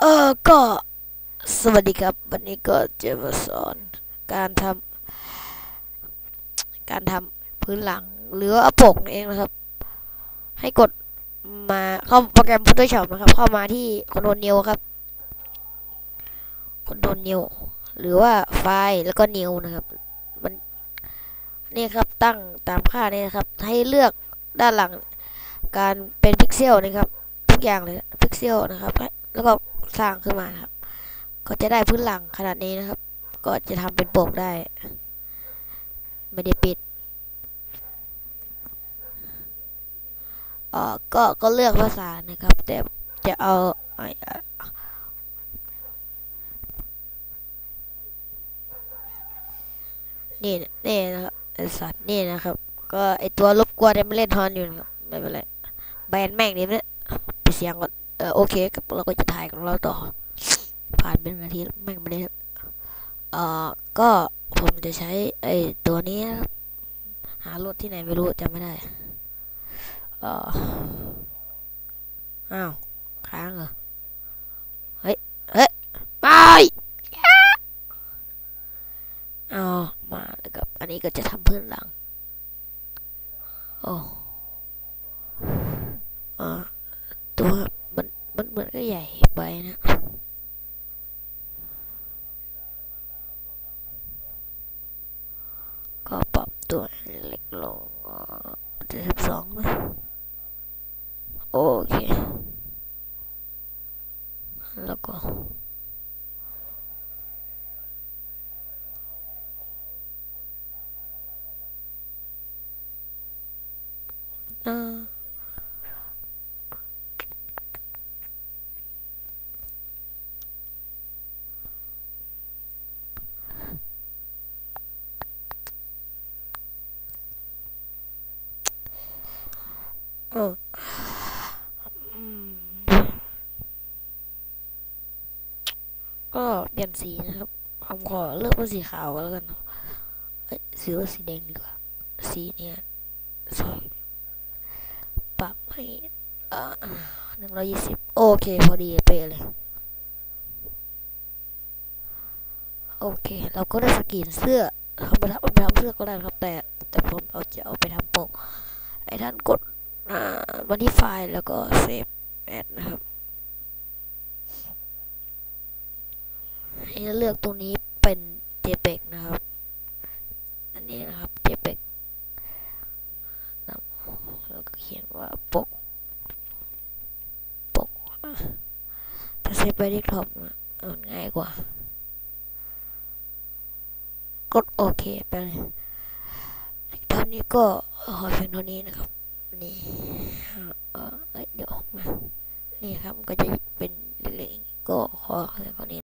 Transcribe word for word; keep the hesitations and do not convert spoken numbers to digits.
เออก็สวัสดีครับวันนี้ก็จะมาสอนการทำการทำพื้นหลังหรือว่าปกเองนะครับให้กดมาเข้าโปรแกรม Photoshop นะครับเข้ามาที่ Ctrl New ครับ Ctrl New หรือว่าไฟล์แล้วก็ New นะครับมันนี่ครับตั้งตามค่านี่นะครับให้เลือกด้านหลังการเป็นพิกเซลนะครับทุกอย่างเลยพิกเซลนะครับแล้วก็สร้างขึ้นมาครับก็จะได้พื้นหลังขนาดนี้นะครับก็จะทำเป็นปกได้ไม่ได้ปิดเอ่อก็ก็เลือกภาษานะครับแต่จะเอานี่นี่นะครับไอสัตว์นี่นะครับก็ไอตัวรบกวนมันเล่นฮอนอยู่นะครับไม่เป็นไรแบนแม่งนี่เนี่ยไปเสียงก่อนเออโอเคเราก็จะถ่ายของเราต่อผ่านเป็นนาทีแม่งไม่ได้เอ่อก็ผมจะใช้ไอตัวนี้นะครับหารถที่ไหนไม่รู้จำไม่ได้เอ่ออ้าวค้างเหรอเฮ้ยเฮ้ยไปเอามาแล้วกับอันนี้ก็จะทำพื้นหลังโอ้อ่าตัวมันมันเหมือนก็ใหญ่ไปนะก็ปรับตัวเล็กลงเจ็ดสิบสองนะโอเคแล้วก็อ่าเออก็เปลี่ยนสีนะครับผมขอเลือกเป็นสีขาวแล้วกันเอ้ยสีว่าสีแดงดีกว่าสีเนี้ยสวยปรับให้อ่าหนึ่งร้อยยี่สิบโอเคพอดีเป๊ะเลยโอเคเราก็ได้สกรีนเสื้อทำไปทำไปทำเสื้อก็ได้ครับแต่แต่ผมเอาจะเอาไปทำปกไอ้ท่านกดมาที่ไฟล์แล้วก็เซฟแอดนะครับให้เลือกตรงนี้เป็น JPEG นะครับอันนี้นะครับ JPEG แล้วก็เขียนว่าปกปกถ้าเซฟไปที่ท็อปมันง่ายกว่ากดโอเคไปเลยตอนนี้ก็ขอเพียงเท่านี้นะครับนี่เออเดี๋ยวออกมานี่ครับก็จะ